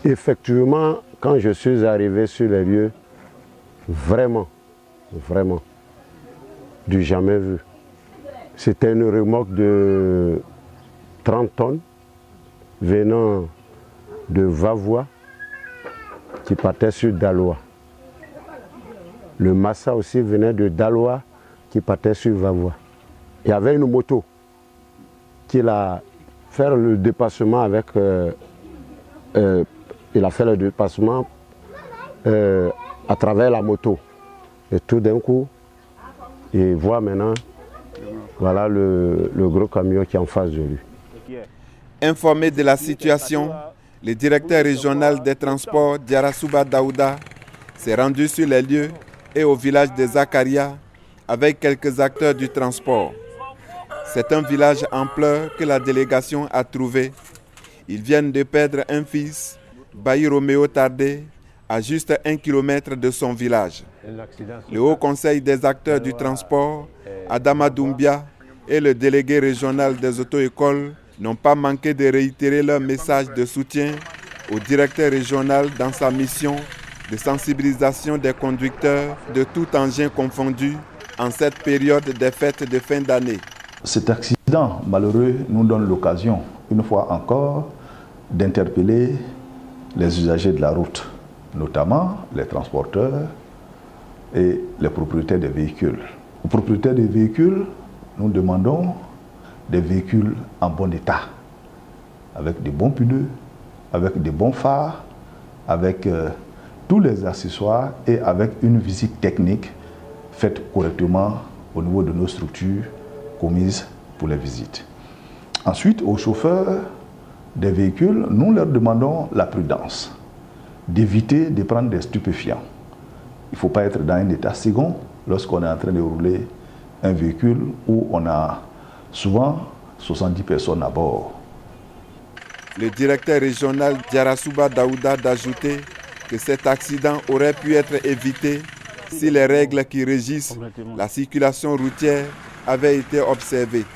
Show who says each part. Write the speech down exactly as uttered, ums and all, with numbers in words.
Speaker 1: Effectivement, quand je suis arrivé sur les lieux, vraiment, vraiment, du jamais vu. C'était une remorque de trente tonnes venant de Vavois qui partait sur Daloa. Le Massa aussi venait de Daloa qui partait sur Vavois. Il y avait une moto qui a fait le dépassement avec... Euh, euh, il a fait le dépassement euh, à travers la moto. Et tout d'un coup, il voit maintenant voilà le, le gros camion qui est en face de lui.
Speaker 2: Informé de la situation, le directeur régional des transports, Diarasuba Daouda, s'est rendu sur les lieux et au village de Zakaria avec quelques acteurs du transport. C'est un village en pleurs que la délégation a trouvé. Ils viennent de perdre un fils, Bayi Roméo Tardé, à juste un kilomètre de son village. Le Haut Conseil des acteurs du transport, Adama Doumbia, et le délégué régional des auto-écoles n'ont pas manqué de réitérer leur message de soutien au directeur régional dans sa mission de sensibilisation des conducteurs de tout engin confondu en cette période des fêtes de fin d'année.
Speaker 3: Cet accident malheureux nous donne l'occasion, une fois encore, d'interpeller les usagers de la route, notamment les transporteurs et les propriétaires des véhicules. Aux propriétaires des véhicules, nous demandons des véhicules en bon état, avec des bons pneus, avec des bons phares, avec euh, tous les accessoires et avec une visite technique faite correctement au niveau de nos structures commises pour les visites. Ensuite, aux chauffeurs des véhicules, nous leur demandons la prudence, d'éviter de prendre des stupéfiants. Il ne faut pas être dans un état second lorsqu'on est en train de rouler un véhicule où on a souvent soixante-dix personnes à bord.
Speaker 2: Le directeur régional Diarasuba Daouda d'ajouter que cet accident aurait pu être évité si les règles qui régissent la circulation routière avaient été observées.